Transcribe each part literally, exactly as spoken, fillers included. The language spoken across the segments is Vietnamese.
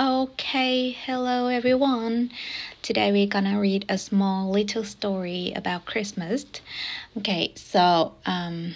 Okay, hello everyone. Today we're gonna read a small little story about Christmas. Okay, so um,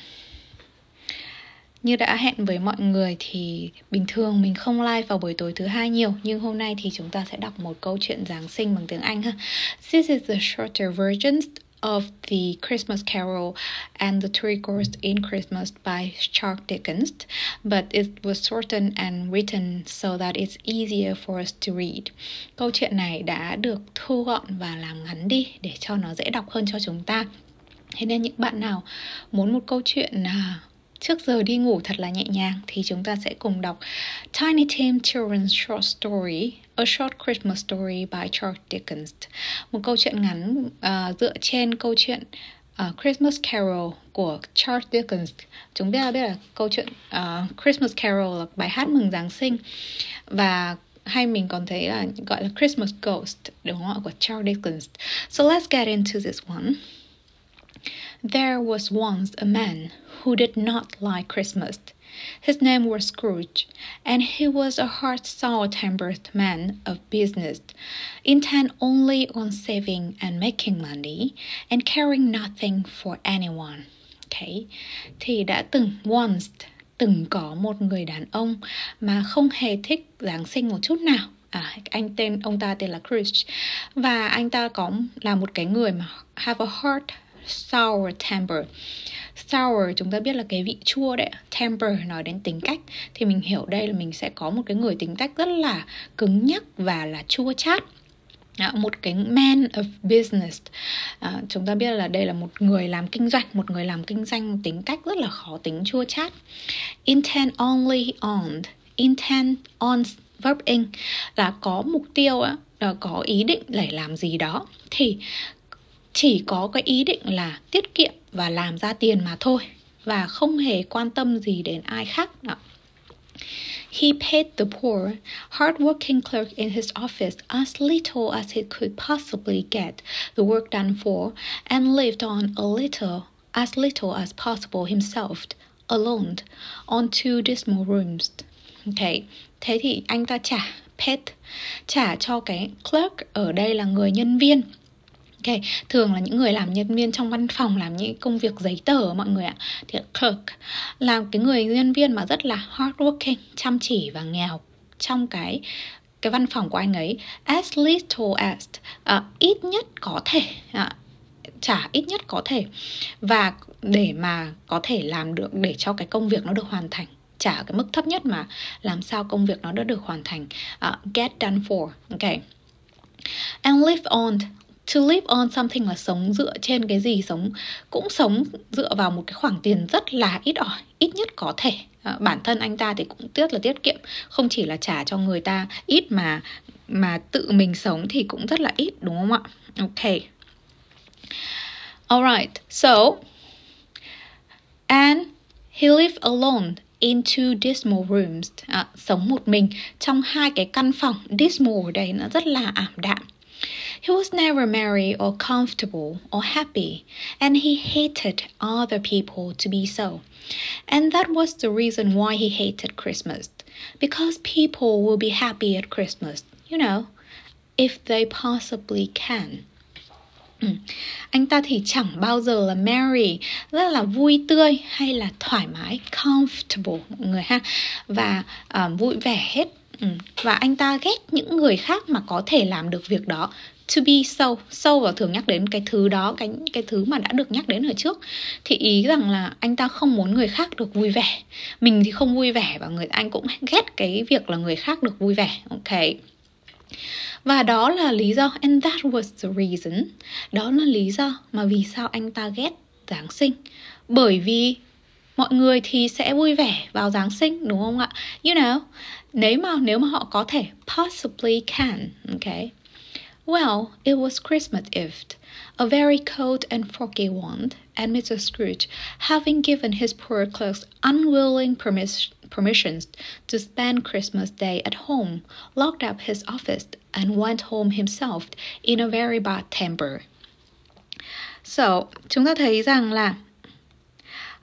như đã hẹn với mọi người thì bình thường mình không live vào buổi tối thứ hai nhiều, nhưng hôm nay thì chúng ta sẽ đọc một câu chuyện Giáng sinh bằng tiếng Anh ha. This is the shorter version of the Christmas Carol and the Three Chords in Christmas by Charles Dickens, but it was shortened and written so that it's easier for us to read. Câu chuyện này đã được thu gọn và làm ngắn đi để cho nó dễ đọc hơn cho chúng ta. Thế nên những bạn nào muốn một câu chuyện à, trước giờ đi ngủ thật là nhẹ nhàng thì chúng ta sẽ cùng đọc Tiny Tim Children's Short Story, A Short Christmas Story by Charles Dickens. Một câu chuyện ngắn uh, dựa trên câu chuyện uh, Christmas Carol của Charles Dickens. Chúng ta biết là câu chuyện uh, Christmas Carol là bài hát mừng Giáng sinh, và hay mình còn thấy là gọi là Christmas Ghost, đúng không ạ, của Charles Dickens. So let's get into this one. There was once a man who did not like Christmas. His name was Scrooge, and he was a hard, sour-tempered man of business, intent only on saving and making money, and caring nothing for anyone. Okay. Thì đã từng once, từng có một người đàn ông mà không hề thích Giáng sinh một chút nào. À, anh tên ông ta tên là Scrooge, và anh ta có là một cái người mà have a hard, sour temper. Sour chúng ta biết là cái vị chua đấy. Temper nói đến tính cách, thì mình hiểu đây là mình sẽ có một cái người tính cách rất là cứng nhắc và là chua chát. À, một cái man of business. À, chúng ta biết là đây là một người làm kinh doanh. Một người làm kinh doanh tính cách rất là khó tính, chua chát. Intent only on. Intent on verb in là có mục tiêu, là có ý định để làm gì đó, thì chỉ có cái ý định là tiết kiệm và làm ra tiền mà thôi, và không hề quan tâm gì đến ai khác nào. He paid the poor, hard-working clerk in his office as little as he could possibly get the work done for, and lived on a little, as little as possible himself, alone, on two dismal rooms. Okay. Thế thì anh ta trả paid, trả cho cái clerk, ở đây là người nhân viên. Okay. Thường là những người làm nhân viên trong văn phòng, làm những công việc giấy tờ mọi người ạ. Thì clerk là cái người nhân viên mà rất là hardworking, chăm chỉ và nghèo trong cái cái văn phòng của anh ấy. As little as, uh, ít nhất có thể, uh, trả ít nhất có thể, và để mà có thể làm được, để cho cái công việc nó được hoàn thành, trả cái mức thấp nhất mà làm sao công việc nó đã được hoàn thành. uh, Get done for. Okay. And live on. To live on something là sống dựa trên cái gì, sống cũng sống dựa vào một cái khoản tiền rất là ít ỏi, ít nhất có thể. À, bản thân anh ta thì cũng rất là tiết kiệm, không chỉ là trả cho người ta ít mà mà tự mình sống thì cũng rất là ít, đúng không ạ? Okay. Alright, so and he lived alone in two dismal rooms. À, sống một mình trong hai cái căn phòng. Dismal ở đây nó rất là ảm đạm. He was never merry or comfortable or happy, and he hated other people to be so. And that was the reason why he hated Christmas. Because people will be happy at Christmas, you know, if they possibly can. Ừ. Anh ta thì chẳng bao giờ là merry, rất là vui tươi hay là thoải mái, comfortable mọi người ha, và uh, vui vẻ hết. Ừ. Và anh ta ghét những người khác mà có thể làm được việc đó. To be so, so và thường nhắc đến cái thứ đó, cái, cái thứ mà đã được nhắc đến ở trước. Thì ý rằng là anh ta không muốn người khác được vui vẻ. Mình thì không vui vẻ, và người anh cũng ghét cái việc là người khác được vui vẻ. Ok. Và đó là lý do, and that was the reason, đó là lý do mà vì sao anh ta ghét Giáng sinh. Bởi vì mọi người thì sẽ vui vẻ vào Giáng sinh, đúng không ạ? You know, nếu mà, nếu mà họ có thể, possibly can. Okay. Well, it was Christmas Eve, a very cold and foggy one, and Mister Scrooge, having given his poor clerks unwilling permis- permissions to spend Christmas Day at home, locked up his office and went home himself in a very bad temper. So, chúng ta thấy rằng là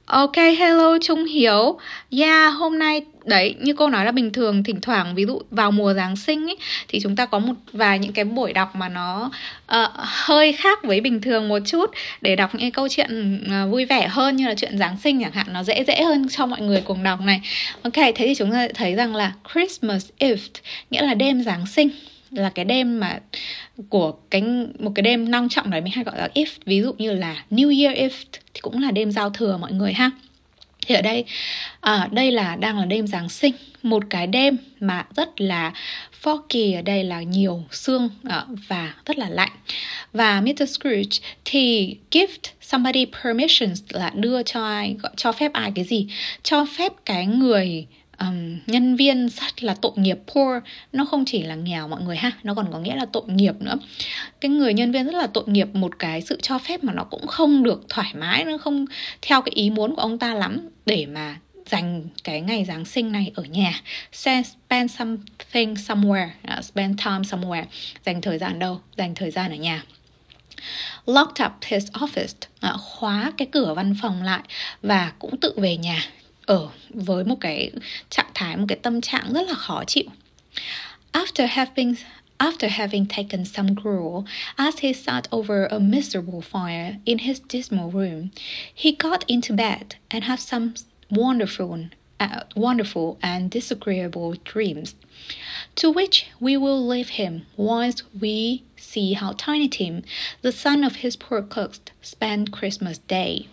Ok, hello Trung Hiếu. Yeah, hôm nay đấy, như cô nói là bình thường thỉnh thoảng ví dụ vào mùa Giáng sinh ấy, thì chúng ta có một vài những cái buổi đọc mà nó uh, hơi khác với bình thường một chút, để đọc những câu chuyện uh, vui vẻ hơn, như là chuyện Giáng sinh chẳng hạn, nó dễ dễ hơn cho mọi người cùng đọc này. Ok, thế thì chúng ta thấy rằng là Christmas Eve nghĩa là đêm Giáng sinh, là cái đêm mà của cái một cái đêm long trọng đấy, mình hay gọi là Eve. Ví dụ như là New Year Eve thì cũng là đêm giao thừa mọi người ha. Thì ở đây à, đây là đang là đêm Giáng sinh, một cái đêm mà rất là foggy, ở đây là nhiều sương à, và rất là lạnh. Và mít tơ Scrooge thì gift somebody permissions là đưa cho ai, cho phép ai cái gì? Cho phép cái người Um, nhân viên rất là tội nghiệp, poor, nó không chỉ là nghèo mọi người ha, nó còn có nghĩa là tội nghiệp nữa. Cái người nhân viên rất là tội nghiệp một cái sự cho phép mà nó cũng không được thoải mái, nó không theo cái ý muốn của ông ta lắm, để mà dành cái ngày Giáng sinh này ở nhà. Spend something somewhere, uh, spend time somewhere. Dành thời gian đâu? Dành thời gian ở nhà. Locked up his office, uh, khóa cái cửa văn phòng lại và cũng tự về nhà, ở với một cái trạng thái, một cái tâm trạng rất là khó chịu. After having After having taken some gruel, as he sat over a miserable fire in his dismal room, he got into bed and had some wonderful, uh, wonderful and disagreeable dreams, to which we will leave him whilst we see how Tiny Tim, the son of his poor cooks, spent Christmas Day.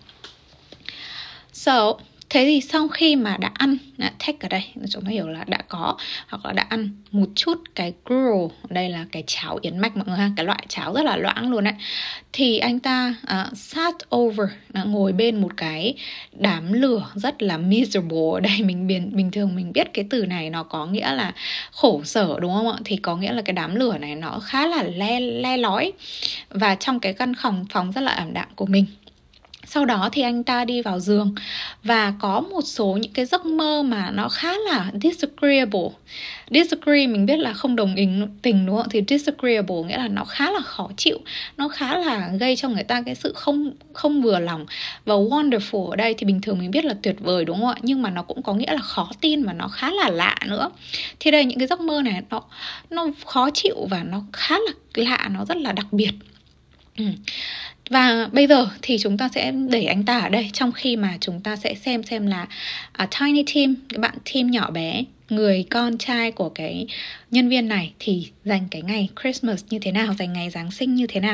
So, thế thì sau khi mà đã ăn, take ở đây chúng ta hiểu là đã có hoặc là đã ăn một chút cái gruel, đây là cái cháo yến mạch mọi người ha, cái loại cháo rất là loãng luôn đấy, thì anh ta uh, sat over, uh, ngồi bên một cái đám lửa rất là miserable. Ở đây mình bình, bình thường mình biết cái từ này nó có nghĩa là khổ sở đúng không ạ? Thì có nghĩa là cái đám lửa này nó khá là le, le lói, và trong cái căn phòng phòng rất là ảm đạm của mình. Sau đó thì anh ta đi vào giường và có một số những cái giấc mơ mà nó khá là disagreeable. Disagree mình biết là không đồng ý tình đúng không? Thì disagreeable nghĩa là nó khá là khó chịu, nó khá là gây cho người ta cái sự không không vừa lòng. Và wonderful ở đây thì bình thường mình biết là tuyệt vời đúng không ạ? Nhưng mà nó cũng có nghĩa là khó tin và nó khá là lạ nữa. Thì đây những cái giấc mơ này nó nó khó chịu và nó khá là lạ, nó rất là đặc biệt. Ừ. Và bây giờ thì chúng ta sẽ để anh ta ở đây, trong khi mà chúng ta sẽ xem xem là uh, Tiny Tim, cái bạn Tim nhỏ bé, người con trai của cái nhân viên này, thì dành cái ngày Christmas như thế nào, dành ngày Giáng sinh như thế nào.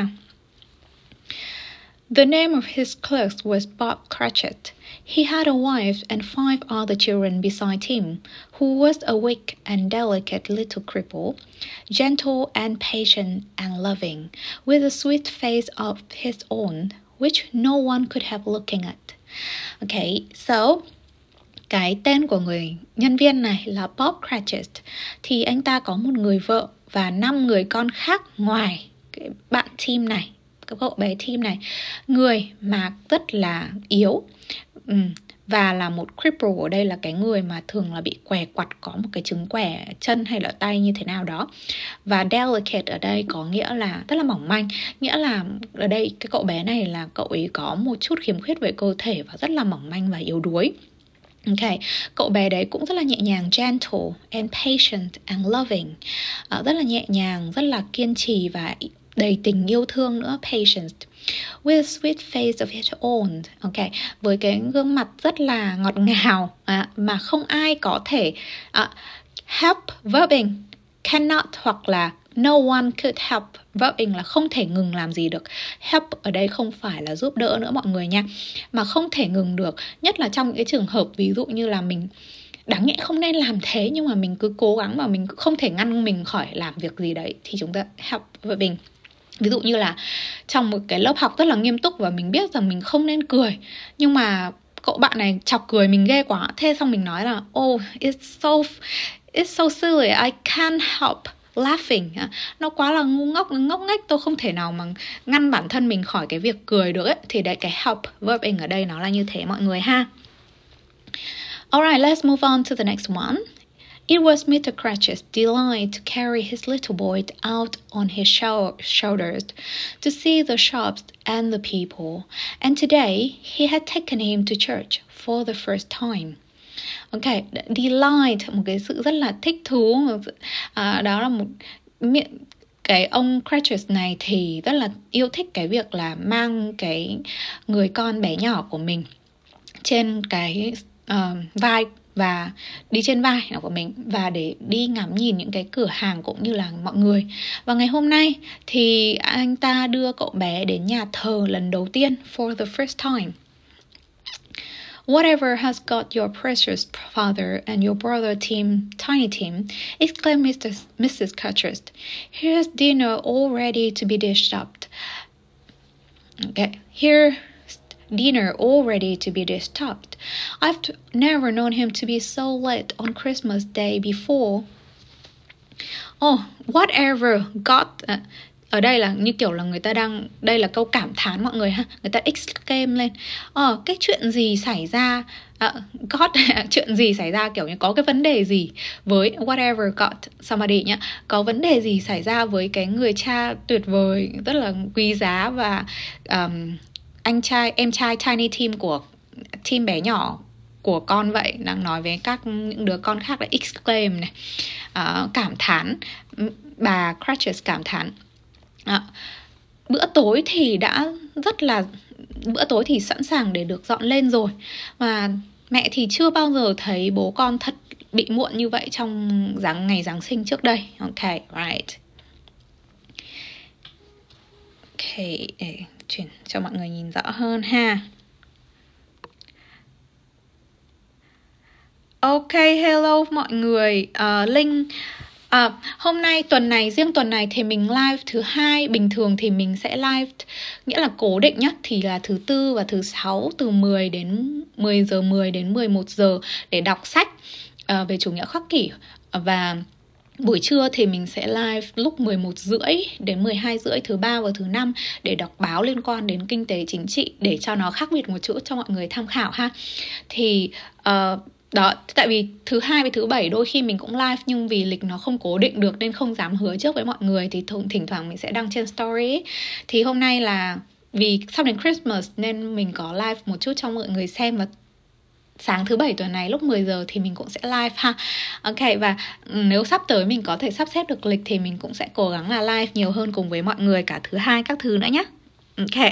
The name of his clerk was Bob Cratchit. He had a wife and five other children beside him, who was a weak and delicate little cripple, gentle and patient and loving, with a sweet face of his own, which no one could help looking at. Okay, so cái tên của người nhân viên này là Bob Cratchit. Thì anh ta có một người vợ và năm người con khác ngoài cái bạn Tim này, cái cậu bé Tim này, người mà rất là yếu. Ừ. Và là một cripple, ở đây là cái người mà thường là bị què quặt, có một cái chứng què chân hay là tay như thế nào đó. Và delicate ở đây có nghĩa là rất là mỏng manh, nghĩa là ở đây cái cậu bé này là cậu ấy có một chút khiếm khuyết về cơ thể và rất là mỏng manh và yếu đuối. Ok, cậu bé đấy cũng rất là nhẹ nhàng, gentle and patient and loving, uh, rất là nhẹ nhàng, rất là kiên trì và đầy tình yêu thương nữa, patient. With a sweet face of his own. Ok, với cái gương mặt rất là ngọt ngào, à, mà không ai có thể uh, help verbing, cannot hoặc là no one could help. Verbing là không thể ngừng làm gì được. Help ở đây không phải là giúp đỡ nữa mọi người nha, mà không thể ngừng được. Nhất là trong những cái trường hợp ví dụ như là mình đáng nhẽ không nên làm thế, nhưng mà mình cứ cố gắng mà mình không thể ngăn mình khỏi làm việc gì đấy, thì chúng ta help verbing. Ví dụ như là trong một cái lớp học rất là nghiêm túc và mình biết rằng mình không nên cười, nhưng mà cậu bạn này chọc cười mình ghê quá. Thế xong mình nói là Oh, it's so, it's so silly, I can't help laughing. Nó quá là ngu ngốc, ngốc nghếch, tôi không thể nào mà ngăn bản thân mình khỏi cái việc cười được ấy. Thì đấy, cái help verbing ở đây nó là như thế mọi người ha. Alright, let's move on to the next one. It was Mister Cratchit's delight to carry his little boy out on his shoulders to see the shops and the people, and today he had taken him to church for the first time. Ok, delight, một cái sự rất là thích thú, à, đó là một cái ông Cratchit này thì rất là yêu thích cái việc là mang cái người con bé nhỏ của mình trên cái uh, vai và đi trên vai của mình và để đi ngắm nhìn những cái cửa hàng cũng như là mọi người. Và ngày hôm nay thì anh ta đưa cậu bé đến nhà thờ lần đầu tiên for the first time. Whatever has got your precious father and your brother Tim, Tiny Tim, exclaimed Mister Missus Cratchit. Here's dinner all ready to be dished up. Okay, here. Dinner all ready to be dished up. I've t- never known him to be so late on Christmas Day before. Oh, whatever got... Uh, ở đây là như kiểu là người ta đang... Đây là câu cảm thán mọi người ha. Người ta exclaim lên. Ờ, cái chuyện gì xảy ra... Uh, got... chuyện gì xảy ra kiểu như có cái vấn đề gì với whatever got somebody nhá. Có vấn đề gì xảy ra với cái người cha tuyệt vời, rất là quý giá và... Um, anh trai, em trai Tiny Tim của Tim bé nhỏ của con vậy, đang nói với các những đứa con khác là exclaim này, uh, cảm thán, bà Cratchit cảm thán. Uh, bữa tối thì đã rất là, bữa tối thì sẵn sàng để được dọn lên rồi, mà mẹ thì chưa bao giờ thấy bố con thật bị muộn như vậy trong giáng ngày Giáng sinh trước đây. Ok, right. Ok, để chuyển cho mọi người nhìn rõ hơn ha. Ok, hello mọi người. uh, Linh uh, hôm nay tuần này, riêng tuần này thì mình live thứ hai. Bình thường thì mình sẽ live, nghĩa là cố định nhất thì là thứ tư và thứ sáu, từ mười đến mười giờ mười đến mười một giờ để đọc sách uh, về chủ nghĩa khắc kỷ. Và buổi trưa thì mình sẽ live lúc mười một rưỡi đến mười hai rưỡi thứ ba và thứ năm để đọc báo liên quan đến kinh tế chính trị, để cho nó khác biệt một chút cho mọi người tham khảo ha. Thì uh, đó, tại vì thứ hai và thứ bảy đôi khi mình cũng live, nhưng vì lịch nó không cố định được nên không dám hứa trước với mọi người, thì th- thỉnh thoảng mình sẽ đăng trên story ấy. Thì hôm nay là vì sắp đến Christmas nên mình có live một chút cho mọi người xem, và sáng thứ bảy tuần này lúc mười giờ thì mình cũng sẽ live ha. Ok, và nếu sắp tới mình có thể sắp xếp được lịch thì mình cũng sẽ cố gắng là live nhiều hơn cùng với mọi người cả thứ hai các thứ nữa nhé. Ok.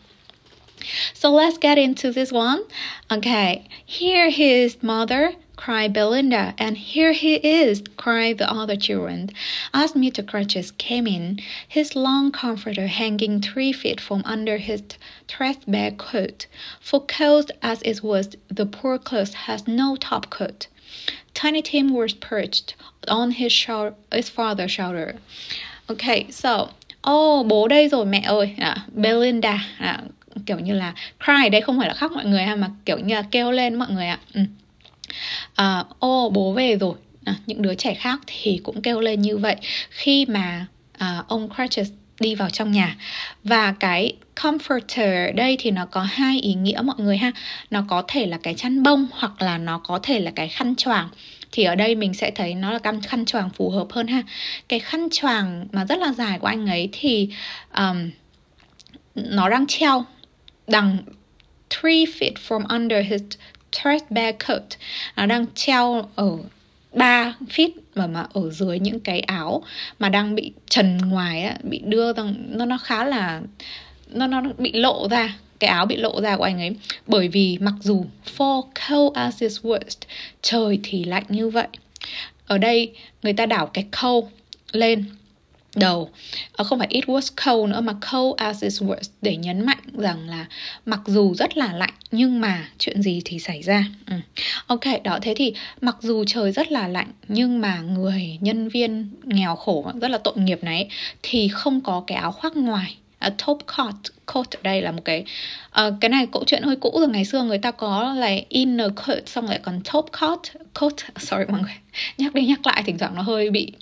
So let's get into this one. Okay, here his mother, cried Belinda, and here he is, cried the other children. As Mister Cratchit came in, his long comforter hanging three feet from under his threadbare coat, for cold as it was, the poor cloth has no top coat. Tiny Tim was perched on his, shoulder, his father's shoulder. Okay, so, oh, bố đây rồi mẹ ơi, à, Belinda, à, kiểu như là cry đây không phải là khóc mọi người ha, mà kiểu như là kêu lên mọi người ạ. Ừ. À, ô bố về rồi. À, những đứa trẻ khác thì cũng kêu lên như vậy khi mà à, ông Cratchit đi vào trong nhà. Và cái comforter ở đây thì nó có hai ý nghĩa mọi người ha. Nó có thể là cái chăn bông hoặc là nó có thể là cái khăn choàng. Thì ở đây mình sẽ thấy nó là cái khăn choàng phù hợp hơn ha. Cái khăn choàng mà rất là dài của anh ấy thì um, nó đang treo đằng three feet from under his threadbare coat. Nó đang treo ở ba feet mà, mà ở dưới những cái áo mà đang bị trần ngoài á, bị đưa rằng nó nó khá là nó nó bị lộ ra, cái áo bị lộ ra của anh ấy. Bởi vì mặc dù for cold as it was, trời thì lạnh như vậy. Ở đây người ta đảo cái cold lên đầu, không phải it was cold nữa mà cold as it was, để nhấn mạnh rằng là mặc dù rất là lạnh nhưng mà chuyện gì thì xảy ra. ừ. Ok, đó, thế thì mặc dù trời rất là lạnh nhưng mà người nhân viên nghèo khổ rất là tội nghiệp này thì không có cái áo khoác ngoài. A top coat, coat ở đây là một cái uh, cái này câu chuyện hơi cũ rồi, ngày xưa người ta có là inner coat xong lại còn top coat, coat, sorry mọi người, nhắc đi nhắc lại thỉnh thoảng nó hơi bị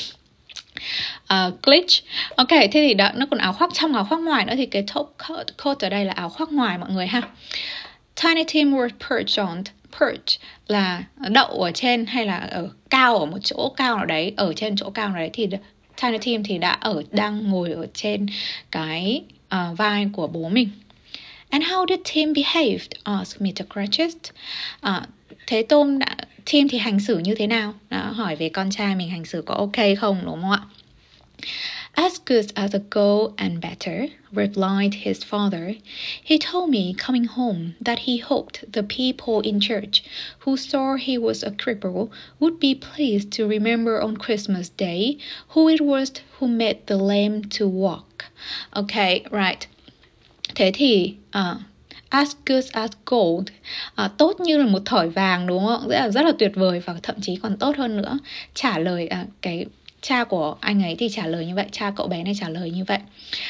Uh, glitch. Ok, thế thì đó, nó còn áo khoác trong, áo khoác ngoài nữa, thì cái top coat, coat ở đây là áo khoác ngoài mọi người ha. Tiny Tim was perched on perch là đậu ở trên hay là ở cao ở một chỗ cao nào đấy, ở trên chỗ cao nào đấy, thì Tiny Tim thì đã ở đang ngồi ở trên cái uh, vai của bố mình. And how did Tim behave? Asked mister Cratchit. Uh, thế Tom đã Tim thì hành xử như thế nào? Đã hỏi về con trai mình hành xử có ok không, đúng không ạ? As good as a gold and better, replied his father. He told me coming home that he hoped the people in church who saw he was a cripple would be pleased to remember on Christmas Day who it was who made the lame to walk. Okay, right. Thế thì uh, as good as gold, uh, tốt như là một thỏi vàng, đúng không? Rất là, rất là tuyệt vời, và thậm chí còn tốt hơn nữa. Trả lời uh, cái cha của anh ấy thì trả lời như vậy, cha cậu bé này trả lời như vậy.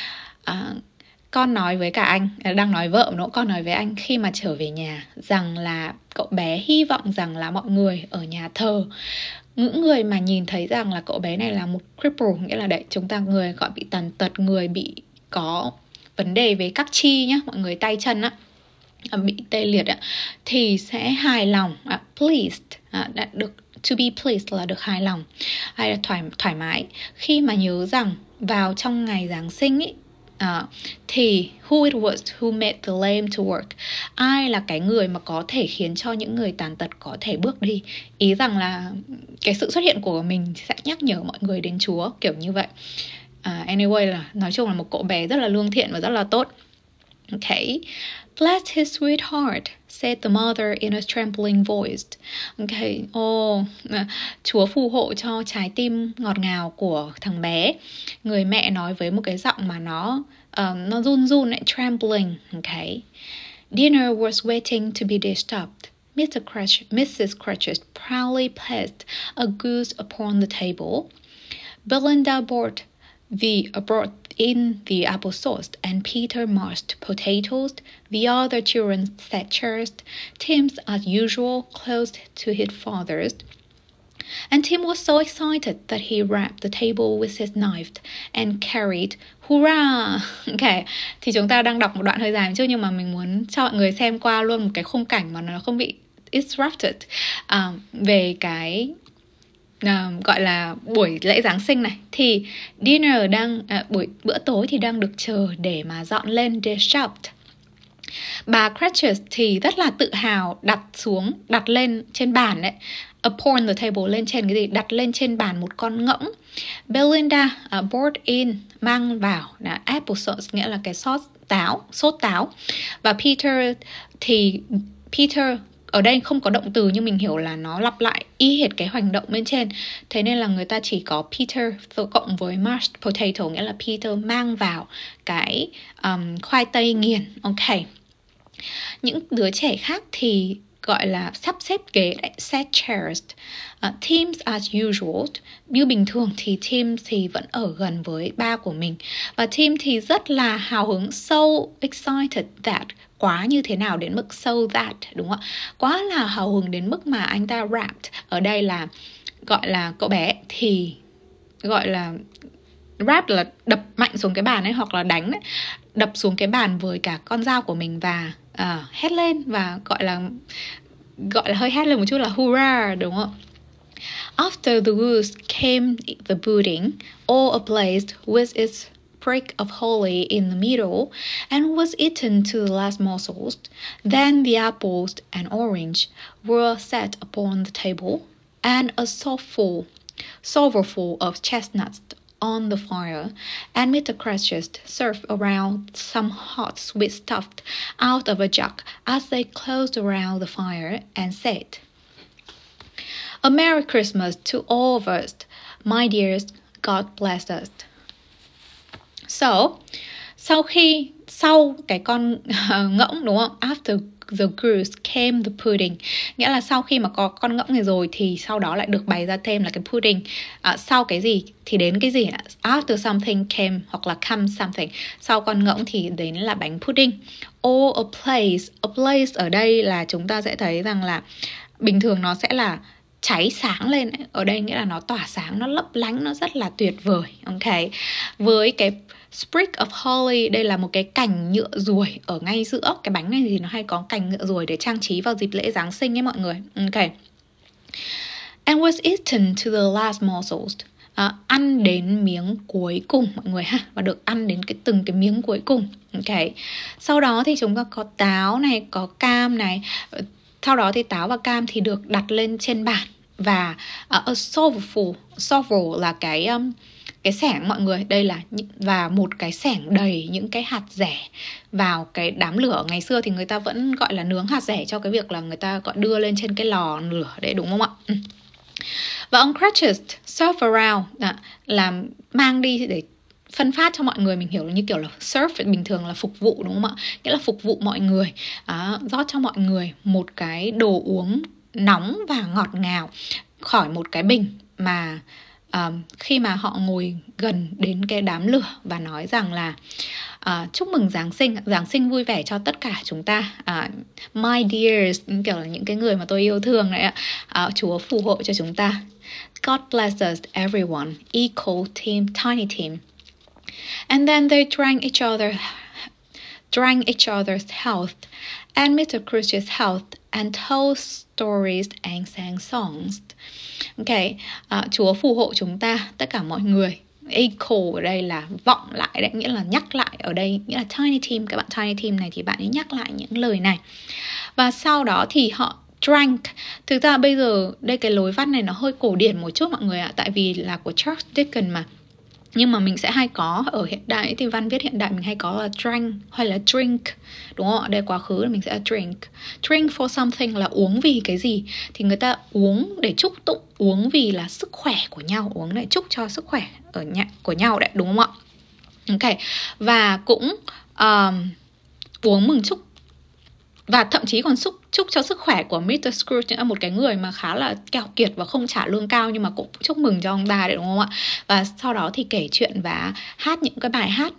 À, con nói với cả anh, đang nói vợ nữa, con nói với anh khi mà trở về nhà rằng là cậu bé hy vọng rằng là mọi người ở nhà thờ, những người mà nhìn thấy rằng là cậu bé này là một cripple, nghĩa là đấy, chúng ta người gọi bị tàn tật, người bị có vấn đề về các chi nhá, mọi người tay chân á, bị tê liệt á, thì sẽ hài lòng, à, pleased, à, đã được to be pleased là được hài lòng hay là thoải, thoải mái khi mà nhớ rằng vào trong ngày Giáng sinh ý, uh, thì who it was who made the lame to work, ai là cái người mà có thể khiến cho những người tàn tật có thể bước đi. Ý rằng là cái sự xuất hiện của mình sẽ nhắc nhở mọi người đến Chúa, kiểu như vậy. uh, Anyway, là nói chung là một cậu bé rất là lương thiện và rất là tốt. Okay. Bless his sweet heart, said the mother in a trembling voice. Okay. Oh, Chúa phù hộ cho trái tim ngọt ngào của thằng bé. Người mẹ nói với một cái giọng mà nó uh, nó run run ấy, trembling. Okay. Dinner was waiting to be dished up. mister Cratch, missus Cratchit proudly placed a goose upon the table. Belinda brought the brought in the applesauce, and Peter mashed potatoes. The other children sat chairs. Tim, as usual, close to his father's. And Tim was so excited that he rapped the table with his knife and carried, hurrah! Okay, thì chúng ta đang đọc một đoạn hơi dài một chút, nhưng mà mình muốn cho mọi người xem qua luôn một cái khung cảnh mà nó không bị disrupted, uh, về cái Uh, gọi là buổi lễ Giáng sinh này. Thì dinner đang uh, buổi bữa tối thì đang được chờ để mà dọn lên dish up. Bà Cratchit thì rất là tự hào đặt xuống, đặt lên trên bàn đấy, upon the table, lên trên cái gì, đặt lên trên bàn một con ngỗng. Belinda uh, brought in, mang vào là apple sauce, nghĩa là cái sốt táo, sốt táo. Và Peter thì Peter ở đây không có động từ, nhưng mình hiểu là nó lặp lại y hệt cái hành động bên trên. Thế nên là người ta chỉ có Peter cộng với mashed potato, nghĩa là Peter mang vào cái um, khoai tây nghiền. Ok. Những đứa trẻ khác thì gọi là sắp xếp ghế đấy, set chairs. Uh, Tim as usual, như bình thường thì Tim thì vẫn ở gần với ba của mình. Và Tim thì rất là hào hứng, so excited that, quá như thế nào đến mức so that, đúng không ạ? Quá là hào hứng đến mức mà anh ta rapped, ở đây là gọi là cậu bé thì gọi là rap là đập mạnh xuống cái bàn ấy, hoặc là đánh ấy, đập xuống cái bàn với cả con dao của mình và uh, hét lên, và gọi là gọi là hơi hét lên một chút là hurrah, đúng không? After the goose came the pudding, all ablaze with its prick of holly in the middle, and was eaten to the last morsels. Then the apples and orange were set upon the table, and a saucerful, saucerful of chestnuts on the fire, and mister Cratchit served around some hot sweet stuff out of a jug as they closed around the fire and said, "A Merry Christmas to all of us, my dears, God bless us." So, sau khi, sau cái con ngỗng, đúng không? After the goose came the pudding. Nghĩa là sau khi mà có con ngỗng này rồi thì sau đó lại được bày ra thêm là cái pudding. À, sau cái gì thì đến cái gì? After something came, hoặc là come something. Sau con ngỗng thì đến là bánh pudding. All ablaze. Ablaze ở đây là chúng ta sẽ thấy rằng là bình thường nó sẽ là cháy sáng lên. Ở đây nghĩa là nó tỏa sáng, nó lấp lánh, nó rất là tuyệt vời. Ok. Với cái sprig of holly, đây là một cái cành nhựa ruồi ở ngay giữa. Cái bánh này thì nó hay có cành nhựa ruồi để trang trí vào dịp lễ Giáng sinh ấy mọi người. Ok. And was eaten to the last morsels. À, ăn đến miếng cuối cùng mọi người ha, và được ăn đến cái từng cái miếng cuối cùng. Ok. Sau đó thì chúng ta có táo này, có cam này. Sau đó thì táo và cam thì được đặt lên trên bàn. Và uh, a shovelful, shovel là cái um, cái xẻng mọi người, đây là và một cái xẻng đầy những cái hạt dẻ vào cái đám lửa. Ngày xưa thì người ta vẫn gọi là nướng hạt dẻ cho cái việc là người ta gọi đưa lên trên cái lò lửa đấy, đúng không ạ? Ừ. Và ông Cratchit serve around à, là mang đi để phân phát cho mọi người. Mình hiểu là như kiểu là serve bình thường là phục vụ, đúng không ạ? Nghĩa là phục vụ mọi người, à, rót cho mọi người một cái đồ uống nóng và ngọt ngào khỏi một cái bình mà uh, khi mà họ ngồi gần đến cái đám lửa và nói rằng là uh, chúc mừng Giáng sinh, Giáng sinh vui vẻ cho tất cả chúng ta, uh, my dears, kiểu là những cái người mà tôi yêu thương đấy ạ. Uh, Chúa phù hộ cho chúng ta. God bless us everyone, equal team, tiny team. And then they drank each other, drank each other's health and mít tơ Scrooge's health and told stories and sang songs. Ok, uh, Chúa phù hộ chúng ta, tất cả mọi người. Echo ở đây là vọng lại đấy, nghĩa là nhắc lại ở đây, nghĩa là tiny team. Các bạn tiny team này thì bạn ấy nhắc lại những lời này. Và sau đó thì họ drank. Thực ra bây giờ đây cái lối văn này nó hơi cổ điển một chút mọi người ạ, tại vì là của Charles Dickens mà. Nhưng mà mình sẽ hay có ở hiện đại thì văn viết hiện đại mình hay có là drank hay là drink, đúng không ạ? Đây quá khứ mình sẽ là drink. Drink for something là uống vì cái gì. Thì người ta uống để chúc tụng, uống vì là sức khỏe của nhau, uống để chúc cho sức khỏe ở nhà, của nhau đấy, đúng không ạ? Ok. Và cũng um, uống mừng chúc, và thậm chí còn chúc, chúc cho sức khỏe của mít tơ Scrooge, là một cái người mà khá là keo kiệt và không trả lương cao, nhưng mà cũng chúc mừng cho ông ta đấy, đúng không ạ? Và sau đó thì kể chuyện và hát những cái bài hát.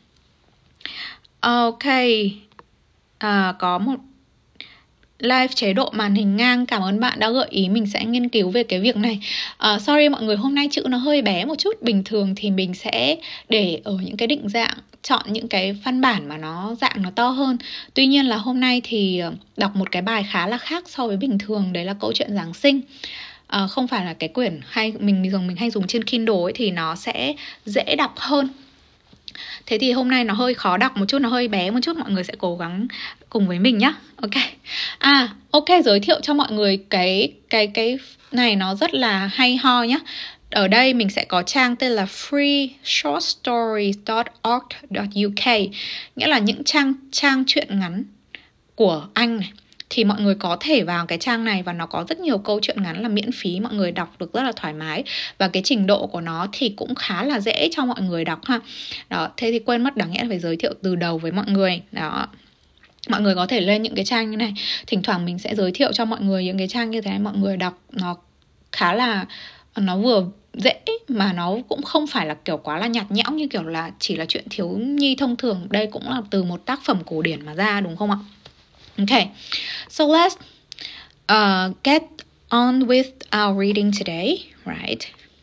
Ok, à, có một live chế độ màn hình ngang. Cảm ơn bạn đã gợi ý, mình sẽ nghiên cứu về cái việc này. uh, Sorry mọi người, hôm nay chữ nó hơi bé một chút. Bình thường thì mình sẽ để ở những cái định dạng, chọn những cái văn bản mà nó dạng nó to hơn. Tuy nhiên là hôm nay thì đọc một cái bài khá là khác so với bình thường. Đấy là câu chuyện Giáng sinh. uh, Không phải là cái quyển hay mình bình thường mình hay dùng trên Kindle ấy, thì nó sẽ dễ đọc hơn. Thế thì hôm nay nó hơi khó đọc một chút, nó hơi bé một chút. Mọi người sẽ cố gắng cùng với mình nhá. Ok. À, ok, giới thiệu cho mọi người cái cái cái này nó rất là hay ho nhá. Ở đây mình sẽ có trang tên là free short stories dot org dot u k, nghĩa là những trang trang truyện ngắn của Anh này. Thì mọi người có thể vào cái trang này và nó có rất nhiều câu chuyện ngắn là miễn phí, mọi người đọc được rất là thoải mái. Và cái trình độ của nó thì cũng khá là dễ cho mọi người đọc ha. Đó, thế thì quên mất đáng nghĩa là phải giới thiệu từ đầu với mọi người. Đó, mọi người có thể lên những cái trang như này. Thỉnh thoảng mình sẽ giới thiệu cho mọi người những cái trang như thế này, mọi người đọc nó khá là, nó vừa dễ mà nó cũng không phải là kiểu quá là nhạt nhẽo như kiểu là chỉ là chuyện thiếu nhi thông thường. Đây cũng là từ một tác phẩm cổ điển mà ra, đúng không ạ? Okay, so let's uh, get on with our reading today, right?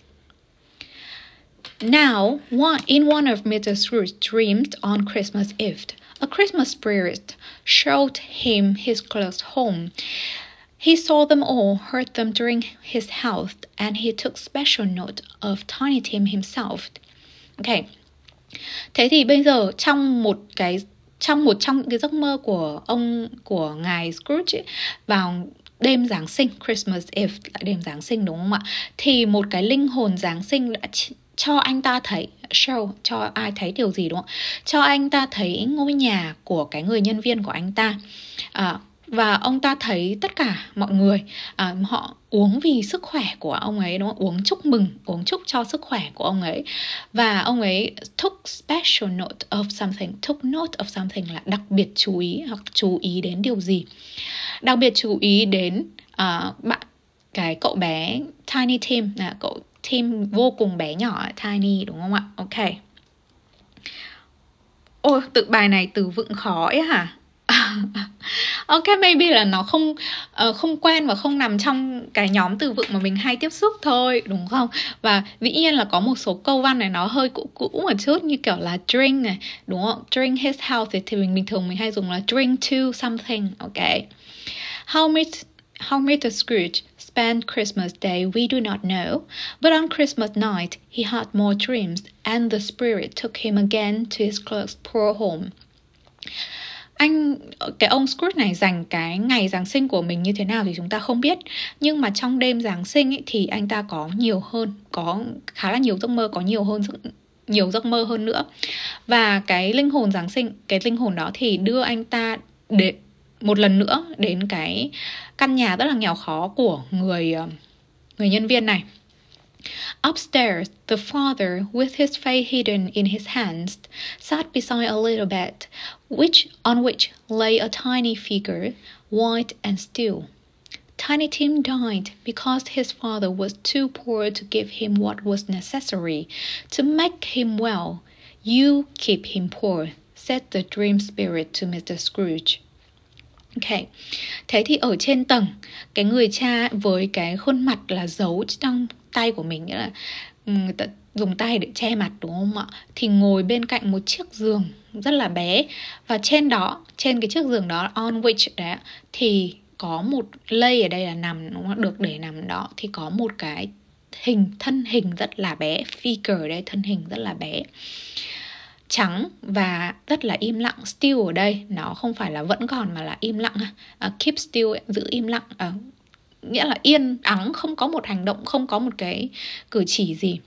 Now, one, in one of Mister Scrooge's dreams on Christmas Eve, a Christmas spirit showed him his closed home. He saw them all, heard them drink his health, and he took special note of Tiny Tim himself. Okay. Thế thì bây giờ trong một cái trong một trong những cái giấc mơ của ông của ngài Scrooge ấy, vào đêm Giáng sinh, Christmas Eve là đêm Giáng sinh, đúng không ạ? Thì một cái linh hồn Giáng sinh đã cho anh ta thấy, show cho ai thấy điều gì, đúng không? Cho anh ta thấy ngôi nhà của cái người nhân viên của anh ta. À, và ông ta thấy tất cả mọi người à, họ uống vì sức khỏe của ông ấy, đúng không? Uống chúc mừng, uống chúc cho sức khỏe của ông ấy. Và ông ấy took special note of something. Took note of something là đặc biệt chú ý hoặc chú ý đến điều gì. Đặc biệt chú ý đến uh, bạn cái cậu bé Tiny Tim, là cậu Tim vô cùng bé nhỏ, Tiny, đúng không ạ? Ok. Ôi, tự bài này từ vựng khó ấy hả? Ok, maybe là nó không uh, không quen và không nằm trong cái nhóm từ vựng mà mình hay tiếp xúc thôi, đúng không? Và dĩ nhiên là có một số câu văn này nó hơi cũ cũ một chút, như kiểu là drink này, đúng không? Drink his health thì mình bình thường mình hay dùng là drink to something, ok? How much How mister Scrooge spent Christmas Day we do not know, but on Christmas night he had more dreams, and the spirit took him again to his clerk's poor home. Anh, cái ông Scrooge này dành cái ngày Giáng sinh của mình như thế nào thì chúng ta không biết. Nhưng mà trong đêm Giáng sinh ấy, thì anh ta có nhiều hơn, có khá là nhiều giấc mơ, có nhiều hơn nhiều giấc mơ hơn nữa. Và cái linh hồn Giáng sinh, cái linh hồn đó thì đưa anh ta để một lần nữa đến cái căn nhà rất là nghèo khó của người người nhân viên này. Upstairs, the father, with his face hidden in his hands, sat beside a little bed, which on which lay a tiny figure, white and still. Tiny Tim died because his father was too poor to give him what was necessary to make him well. You keep him poor, said the dream spirit to mister Scrooge. Ok, thế thì ở trên tầng, cái người cha với cái khuôn mặt là giấu trong tay của mình, nghĩa là người ta dùng tay để che mặt, đúng không ạ? Thì ngồi bên cạnh một chiếc giường rất là bé. Và trên đó, trên cái chiếc giường đó, on which đấy, thì có một lay, ở đây là nằm, đúng không? Được để nằm đó, thì có một cái hình, thân hình rất là bé. Figure ở đây, thân hình rất là bé, trắng và rất là im lặng. Still ở đây nó không phải là vẫn còn mà là im lặng. uh, Keep still, giữ im lặng, uh, nghĩa là yên ắng, không có một hành động, không có một cái cử chỉ gì.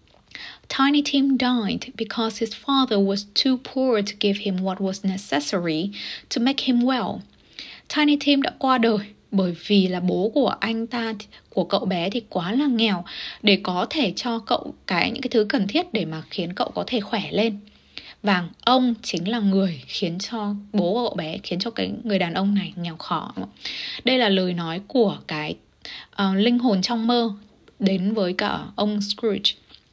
Tiny Tim died because his father was too poor to give him what was necessary to make him well. Tiny Tim đã qua đời bởi vì là bố của anh ta, của cậu bé thì quá là nghèo để có thể cho cậu cái những cái thứ cần thiết để mà khiến cậu có thể khỏe lên. Và ông chính là người khiến cho bố của cậu bé, khiến cho cái người đàn ông này nghèo khó. Đây là lời nói của cái uh, linh hồn trong mơ đến với cả ông Scrooge.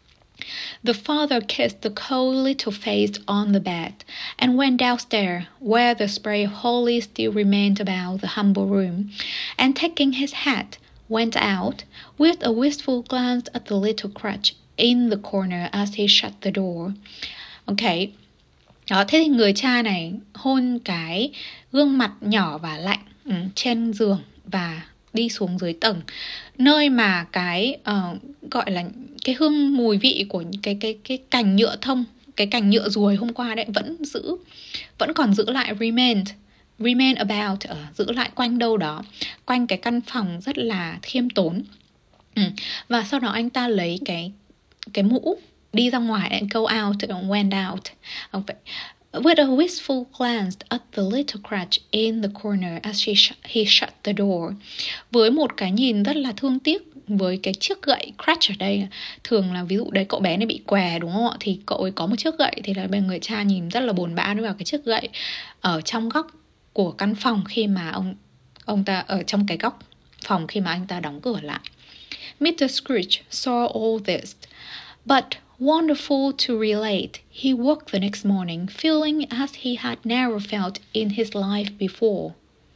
The father kissed the cold little face on the bed and went downstairs, where the spray of holly still remained about the humble room, and taking his hat, went out, with a wistful glance at the little crutch in the corner as he shut the door. Ok, đó, thế thì người cha này hôn cái gương mặt nhỏ và lạnh ừ, trên giường và đi xuống dưới tầng, nơi mà cái uh, gọi là cái hương mùi vị của cái cái cái cành nhựa thông, cái cành nhựa ruồi hôm qua đấy vẫn giữ, vẫn còn giữ lại, remain, remain about, uh, giữ lại quanh đâu đó, quanh cái căn phòng rất là khiêm tốn. Ừ. Và sau đó anh ta lấy cái cái mũ đi ra ngoài, go out, went out. Okay. With a wistful glance at the little crutch in the corner as he, sh- he shut the door. Với một cái nhìn rất là thương tiếc với cái chiếc gậy. Crutch ở đây thường là ví dụ đây cậu bé này bị què, đúng không ạ? Thì cậu ấy có một chiếc gậy, thì là bên người cha nhìn rất là buồn bã vào cái chiếc gậy ở trong góc của căn phòng khi mà ông ông ta ở trong cái góc phòng khi mà anh ta đóng cửa lại. mister Scrooge saw all this, but wonderful to relate, he woke the next morning feeling as he had never felt in his life before.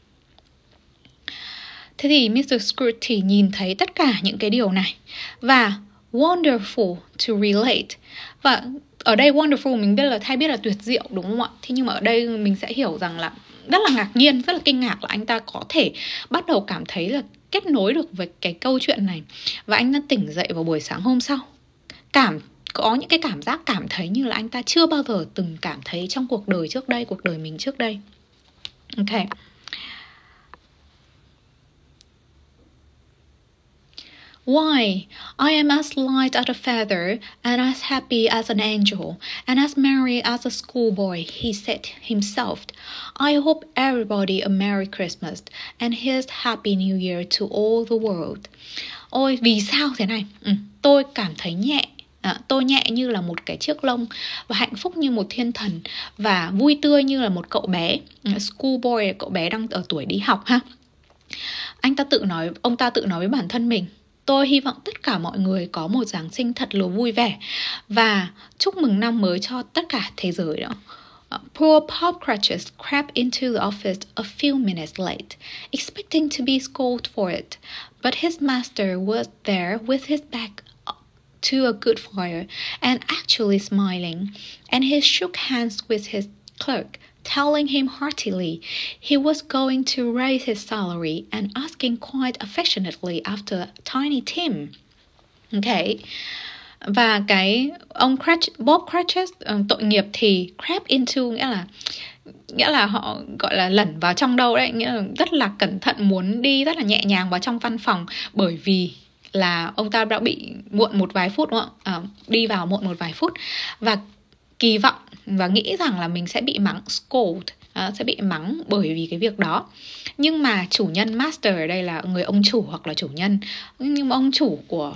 Thế thì mister Scrooge thì nhìn thấy tất cả những cái điều này, và wonderful to relate, và ở đây wonderful mình biết là thay biết là tuyệt diệu, đúng không ạ? Thế nhưng mà ở đây mình sẽ hiểu rằng là rất là ngạc nhiên, rất là kinh ngạc là anh ta có thể bắt đầu cảm thấy là kết nối được với cái câu chuyện này. Và anh ta tỉnh dậy vào buổi sáng hôm sau, cảm có những cái cảm giác cảm thấy như là anh ta chưa bao giờ từng cảm thấy trong cuộc đời trước đây, cuộc đời mình trước đây. Ok. Why, I am as light as a feather, and as happy as an angel, and as merry as a schoolboy, he said himself. I hope everybody a Merry Christmas, and here's Happy New Year to all the world. Ôi, vì sao thế này? Ừ, tôi cảm thấy nhẹ. À, tôi nhẹ như là một cái chiếc lông, và hạnh phúc như một thiên thần, và vui tươi như là một cậu bé. Schoolboy, cậu bé đang ở tuổi đi học ha. Anh ta tự nói, ông ta tự nói với bản thân mình: tôi hy vọng tất cả mọi người có một Giáng sinh thật là vui vẻ, và chúc mừng năm mới cho tất cả thế giới đó. Uh, poor Bob Cratchit crept into the office a few minutes late, expecting to be scolded for it, but his master was there with his back to a good fire and actually smiling, and he shook hands with his clerk, telling him heartily he was going to raise his salary and asking quite affectionately after Tiny Tim. Okay. Và cái ông Cratch, Bob Cratchit uh, tội nghiệp thì crept into nghĩa là nghĩa là họ gọi là lẩn vào trong đâu đấy, nghĩa là rất là cẩn thận, muốn đi rất là nhẹ nhàng vào trong văn phòng, bởi vì là ông ta đã bị muộn một vài phút, đúng không? À, đi vào muộn một vài phút và kỳ vọng và nghĩ rằng là mình sẽ bị mắng, scold, à, sẽ bị mắng bởi vì cái việc đó. Nhưng mà chủ nhân master ở đây là người ông chủ hoặc là chủ nhân, nhưng mà ông chủ của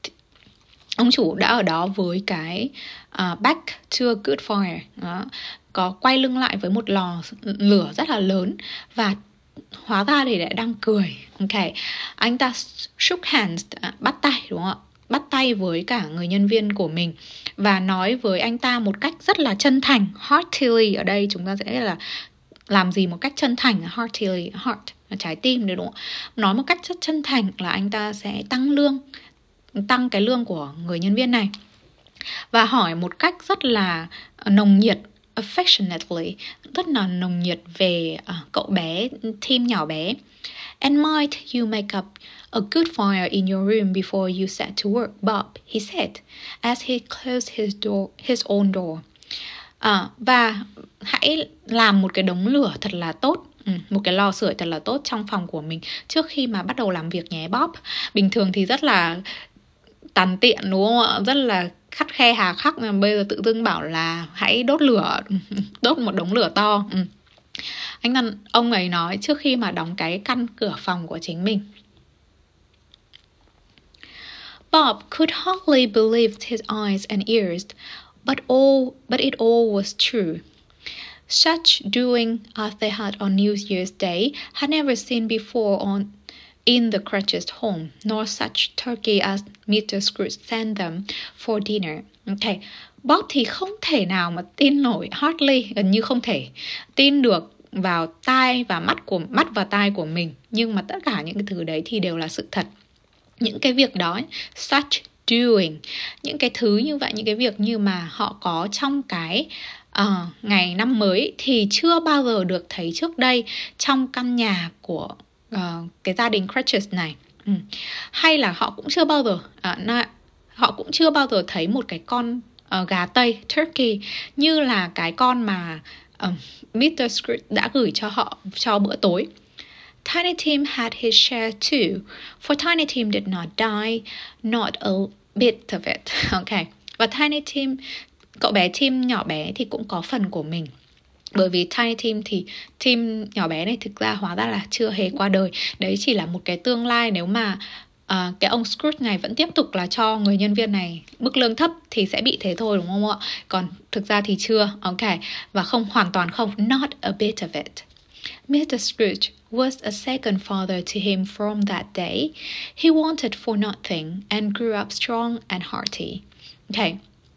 ông chủ đã ở đó với cái uh, back to a good fire, đó, có quay lưng lại với một lò lửa rất là lớn và hóa ra thì lại đang cười. Ok, anh ta shook hands, bắt tay, đúng không ạ? Bắt tay với cả người nhân viên của mình và nói với anh ta một cách rất là chân thành. Heartily ở đây chúng ta sẽ là làm gì một cách chân thành, heartily, heart là trái tim đấy, đúng không? Nói một cách rất chân thành là anh ta sẽ tăng lương, tăng cái lương của người nhân viên này, và hỏi một cách rất là nồng nhiệt, affectionately, rất là nồng nhiệt về uh, cậu bé Tim nhỏ bé. And might you make up a good fire in your room before you set to work, Bob, he said, as he closed his door, his own door. À, và hãy làm một cái đống lửa thật là tốt, ừ, một cái lò sưởi thật là tốt trong phòng của mình trước khi mà bắt đầu làm việc nhé, Bob. Bình thường thì rất là tàn tiện, đúng không ạ? Rất là khắt khe hà khắc, mà bây giờ tự dưng bảo là hãy đốt lửa, đốt một đống lửa to. Ừ. Anh ta, ông ấy nói trước khi mà đóng cái căn cửa phòng của chính mình. Bob could hardly believe his eyes and ears, but all but it all was true. Such doing as they had on New Year's Day had never seen before on in the Cratchit home, nor such turkey as Mister Scrooge sent them for dinner. Okay. Bob thì không thể nào mà tin nổi, hardly, gần như không thể tin được vào tai và mắt của mắt và tai của mình, nhưng mà tất cả những cái thứ đấy thì đều là sự thật. Những cái việc đó, such doing, những cái thứ như vậy, những cái việc như mà họ có trong cái uh, ngày năm mới thì chưa bao giờ được thấy trước đây trong căn nhà của uh, cái gia đình Cratchit này. Ừ. Hay là họ cũng chưa bao giờ uh, na, họ cũng chưa bao giờ thấy một cái con uh, gà Tây, turkey, như là cái con mà uh, Mister Scrooge đã gửi cho họ cho bữa tối. Tiny Tim had his share too, for Tiny Tim did not die, not a bit of it. Okay. Và Tiny Tim, cậu bé Tim nhỏ bé thì cũng có phần của mình. Bởi vì Tiny Tim thì Tim nhỏ bé này thực ra hóa ra là chưa hề qua đời. Đấy chỉ là một cái tương lai, nếu mà uh, cái ông Scrooge này vẫn tiếp tục là cho người nhân viên này mức lương thấp thì sẽ bị thế thôi, đúng không ạ? Còn thực ra thì chưa. Ok. Và không, hoàn toàn không, not a bit of it. Mister Scrooge was a second father to him from that day. He wanted for nothing and grew up strong and hearty. Okay.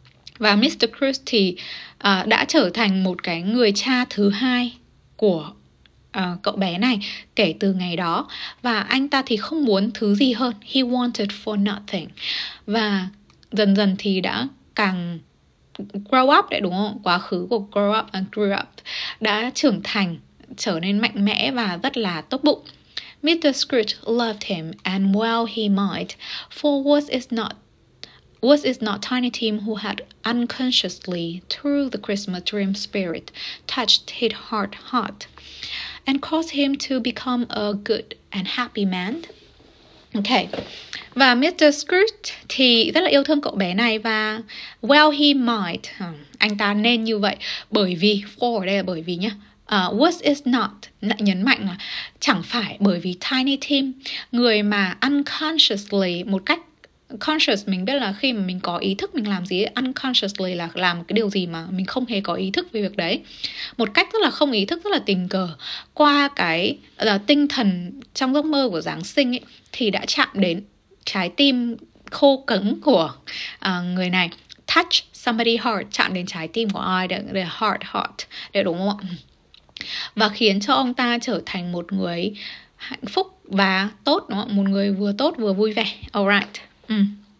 Và Mister Scrooge thì uh, đã trở thành một cái người cha thứ hai của uh, cậu bé này kể từ ngày đó. Và anh ta thì không muốn thứ gì hơn. He wanted for nothing. Và dần dần thì đã càng grow up đấy, đúng không? Quá khứ của grow up and grew up, đã trưởng thành, trở nên mạnh mẽ và rất là tốt bụng. Mister Scrooge loved him, and well he might, for was it not was it not Tiny Tim who had unconsciously, through the Christmas dream spirit, touched his heart heart and caused him to become a good and happy man? Okay. Và Mister Scrooge thì rất là yêu thương cậu bé này, và well he might, anh ta nên như vậy, bởi vì, for ở đây là bởi vì nhá. Uh, was it not, lại nhấn mạnh là chẳng phải, bởi vì Tiny Tim, người mà unconsciously, một cách conscious, mình biết là khi mà mình có ý thức mình làm gì ấy, unconsciously là làm một cái điều gì mà mình không hề có ý thức về việc đấy, một cách rất là không ý thức, rất là tình cờ, qua cái là tinh thần trong giấc mơ của Giáng sinh ấy, thì đã chạm đến trái tim khô cứng của uh, người này. Touch somebody heart, chạm đến trái tim của ai, để, để heart, heart, để đúng không ạ? Và khiến cho ông ta trở thành một người hạnh phúc và tốt, đúng không? Một người vừa tốt vừa vui vẻ. Alright. Ừ.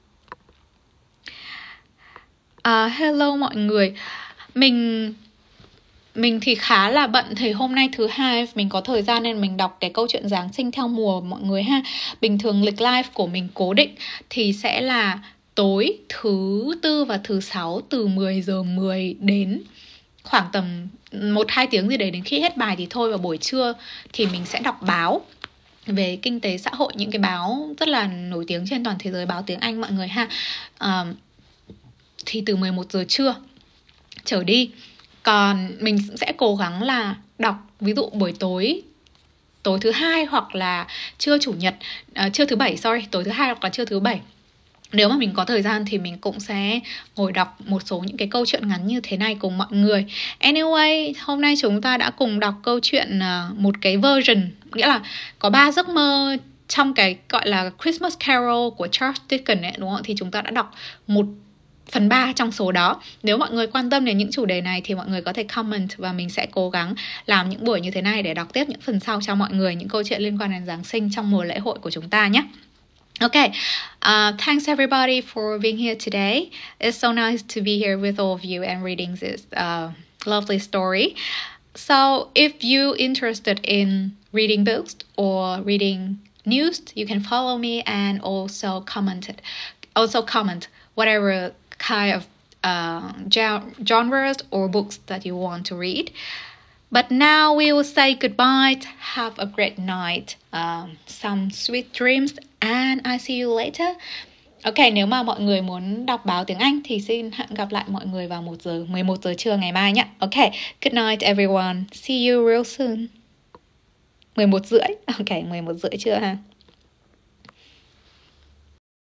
Uh, hello mọi người. Mình Mình thì khá là bận, thì hôm nay thứ hai mình có thời gian nên mình đọc cái câu chuyện Giáng sinh theo mùa mọi người ha. Bình thường lịch live của mình cố định thì sẽ là tối thứ tư và thứ sáu từ mười giờ mười đến khoảng tầm một hai tiếng gì đấy, đến khi hết bài thì thôi. Và buổi trưa thì mình sẽ đọc báo về kinh tế xã hội, những cái báo rất là nổi tiếng trên toàn thế giới, báo tiếng Anh mọi người ha. À, thì từ mười một giờ trưa trở đi. Còn mình sẽ cố gắng là đọc ví dụ buổi tối tối thứ hai hoặc là trưa chủ nhật, uh, trưa thứ bảy, sorry, tối thứ hai hoặc là trưa thứ bảy. Nếu mà mình có thời gian thì mình cũng sẽ ngồi đọc một số những cái câu chuyện ngắn như thế này cùng mọi người. Anyway, hôm nay chúng ta đã cùng đọc câu chuyện uh, một cái version, nghĩa là có ba giấc mơ trong cái gọi là Christmas Carol của Charles Dickens ấy, đúng không? Thì chúng ta đã đọc một phần ba trong số đó. Nếu mọi người quan tâm đến những chủ đề này thì mọi người có thể comment, và mình sẽ cố gắng làm những buổi như thế này để đọc tiếp những phần sau cho mọi người, những câu chuyện liên quan đến Giáng sinh trong mùa lễ hội của chúng ta nhé. Okay, uh, thanks everybody for being here today. It's so nice to be here with all of you and reading this uh, lovely story. So if you're interested in reading books or reading news, you can follow me and also comment it. Also comment whatever kind of uh, genres or books that you want to read. But now we will say goodbye. Have a great night, um, some sweet dreams, and I see you later. Ok, nếu mà mọi người muốn đọc báo tiếng Anh thì xin hẹn gặp lại mọi người vào một giờ, mười một giờ trưa ngày mai nhé. Ok, good night everyone. See you real soon. mười một rưỡi. Ok, mười một rưỡi trưa ha.